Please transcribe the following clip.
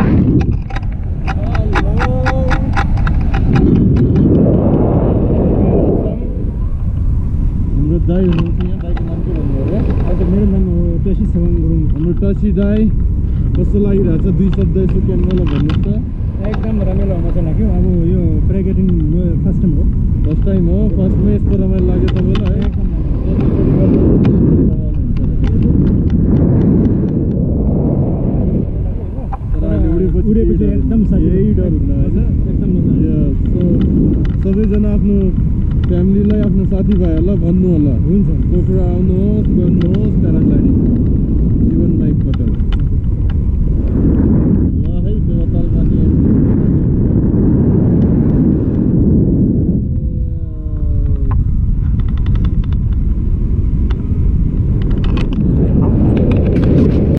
दाई हुनुहुन्छ यहाँ दाईको नाम के भन्नु अरे मेरो नाम हो टसी सेवाङ गुरुङ हाम्रो टसी दाई कस्तो लागिरहेछ दुई शब्द यसो क्यामेरालाई भन्नुहोस् त एकदम रमाइलो मजा लाग्यो अब यो प्याराग्लाइडिङ फर्स्ट टाइम हो फर्स्टमै यस्तो रमाइलो लाग्यो तपाईँलाई है एकदम उडेपछि एकदम यही डर हुँदा होइन एकदम मजा सबैजना आफ्नो फ्यामिलीलाई आफ्नो साथीभाइहरूलाई भन्नु होला हुन्छ पोखरा आउनुहोस् गर्नुहोस् प्याराग्लाइडिङ